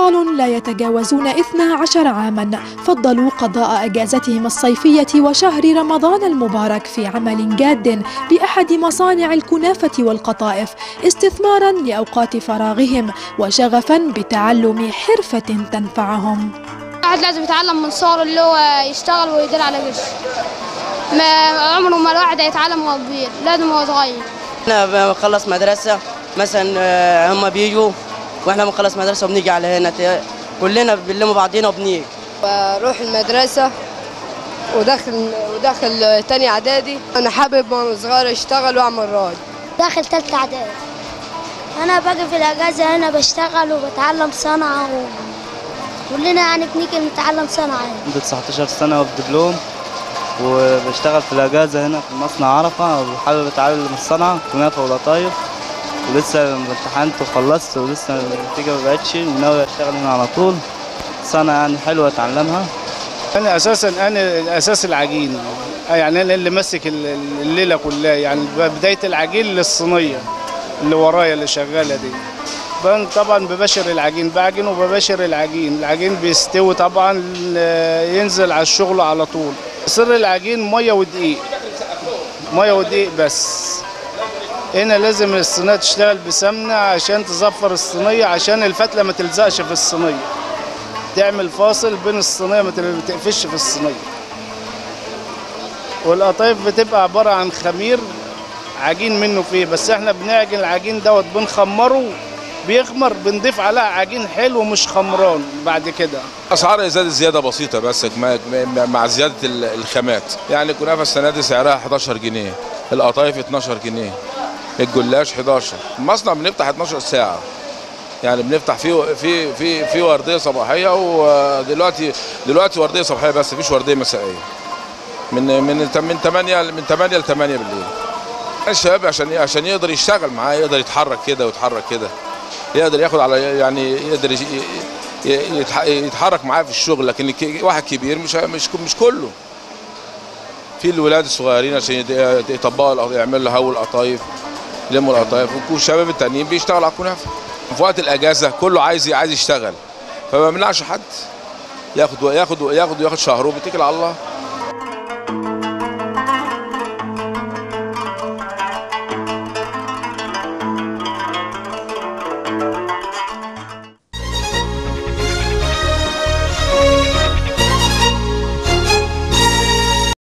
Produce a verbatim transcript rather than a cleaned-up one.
أطفال لا يتجاوزون اثنا عشر عاماً فضلوا قضاء أجازتهم الصيفية وشهر رمضان المبارك في عمل جاد بأحد مصانع الكنافة والقطائف استثماراً لأوقات فراغهم وشغفاً بتعلم حرفة تنفعهم. الواحد لازم يتعلم من صغره اللي هو يشتغل ويدير على قرش. ما عمره ما الواحد هيتعلم وهو كبير، لازم وهو صغير. احنا بنخلص مدرسة مثلا هم بيجوا واحنا بنخلص مدرسة وبنيجي على هنا كلنا بنلم بعضينا وبنيجي. بروح المدرسة وداخل وداخل تاني اعدادي. انا حابب وانا صغير اشتغل واعمل راجل. داخل تالتة اعدادي. انا باجي في الاجازة هنا بشتغل وبتعلم صنعة و... كلنا يعني بنيجي نتعلم صنعة. عندي تسعتاشر سنة وبدبلوم وبشتغل في الاجازة هنا في مصنع عرفة وحابب اتعلم الصنعة كنافة وقطايف ولسه امتحنت وخلصت ولسه النتيجة ما بقتش وناوي اشتغل هنا على طول. صنعة يعني حلوة اتعلمها. انا اساسا انا اساس العجين يعني انا اللي ماسك الليلة كلها يعني بداية العجين للصينية اللي ورايا اللي شغالة دي. طبعا ببشر العجين بعجن وببشر العجين العجين بيستوي طبعا ينزل على الشغل على طول. سر العجين ميه ودقيق ميه ودقيق بس. هنا لازم الصينيه تشتغل بسمنه عشان تزفر الصينيه عشان الفتله ما تلزقش في الصينيه، تعمل فاصل بين الصينيه ما تقفش في الصينيه. والقطايف بتبقى عباره عن خمير عجين منه فيه، بس احنا بنعجن العجين دوت بنخمره بيخمر بنضيف عليها عجين حلو مش خمران بعد كده. اسعار زادت زياده بسيطه بس مع زياده الخامات. يعني الكنافه السنه دي سعرها حداشر جنيه، القطايف اتناشر جنيه، الجلاش حداشر. المصنع بنفتح اتناشر ساعه. يعني بنفتح في في في في ورديه صباحيه ودلوقتي دلوقتي ورديه صباحيه بس مفيش ورديه مسائيه. من من من تمانية من تمانية ل تمانية بالليل. الشباب عشان عشان يقدر يشتغل معاه يقدر يتحرك كده ويتحرك كده. يقدر ياخد على يعني يقدر يتحرك معاه في الشغل، لكن واحد كبير مش مش مش كله. في الولاد الصغيرين عشان يطبقوا يعملوا هوا القطايف يلموا القطايف، والشباب التانيين بيشتغلوا على الكنافه. في وقت الاجازه كله عايز عايز يشتغل، فما بمنعش حد ياخد ياخد ياخد ياخد شهره وبيتكل على الله.